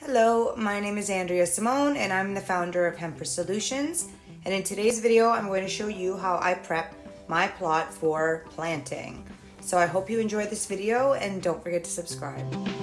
Hello, my name is Andrea Simone and I'm the founder of Hemper Solutions. And in today's video, I'm going to show you how I prep my plot for planting. So I hope you enjoyed this video and don't forget to subscribe.